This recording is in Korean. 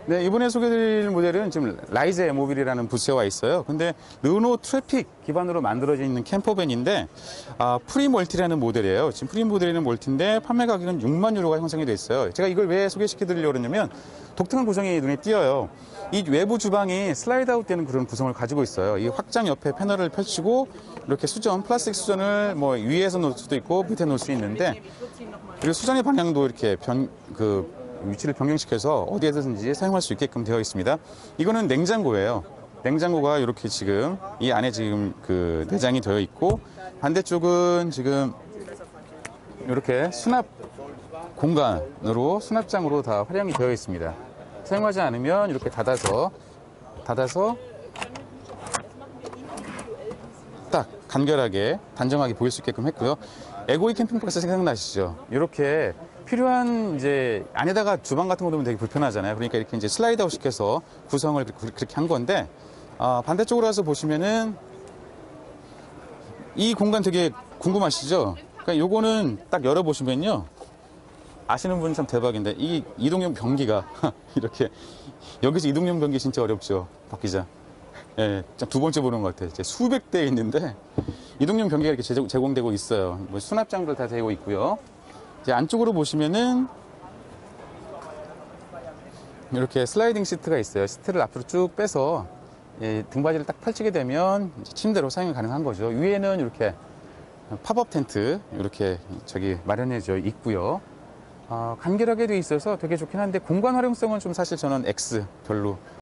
네, 이번에 소개해드릴 모델은 지금 라이즈 에모빌이라는 부스에 와 있어요. 근데 르노 트래픽 기반으로 만들어져 있는 캠퍼밴인데 프리멀티라는 모델이에요. 지금 프리모델이라는 멀티인데 판매 가격은 6만 유로가 형성이 돼 있어요. 제가 이걸 왜 소개시켜드리려고 그러냐면 독특한 구성이 눈에 띄어요. 이 외부 주방이 슬라이드 아웃 되는 그런 구성을 가지고 있어요. 이 확장 옆에 패널을 펼치고 이렇게 수전, 플라스틱 수전을 뭐 위에서 놓을 수도 있고 밑에 놓을 수 있는데, 그리고 수전의 방향도 이렇게 위치를 변경시켜서 어디에든지 사용할 수 있게끔 되어 있습니다. 이거는 냉장고예요. 냉장고가 이렇게 지금 이 안에 지금 그 내장이 되어 있고, 반대쪽은 지금 이렇게 수납 공간으로 수납장으로 다 활용이 되어 있습니다. 사용하지 않으면 이렇게 닫아서 딱 간결하게 단정하게 보일 수 있게끔 했고요. 에고이 캠핑박스 생각나시죠? 이렇게 필요한 이제 안에다가 주방 같은 거 두면 되게 불편하잖아요. 그러니까 이렇게 이제 슬라이드 아웃 시켜서 구성을 그렇게 한 건데, 반대쪽으로 와서 보시면은 이 공간 되게 궁금하시죠? 그러니까 요거는 딱 열어보시면요. 아시는 분은 참 대박인데, 이 이동용 변기가 이렇게, 여기서 이동용 변기 진짜 어렵죠, 박 기자. 예, 두 번째 보는 것 같아요. 수백 대 있는데 이동용 변기가 이렇게 제공되고 있어요. 뭐 수납장도 다 되고 있고요. 이제 안쪽으로 보시면은 이렇게 슬라이딩 시트가 있어요. 시트를 앞으로 쭉 빼서 등받이를 딱 펼치게 되면 침대로 사용이 가능한 거죠. 위에는 이렇게 팝업 텐트 이렇게 마련해져 있고요. 간결하게 돼 있어서 되게 좋긴 한데 공간 활용성은 좀 사실 저는 X 별로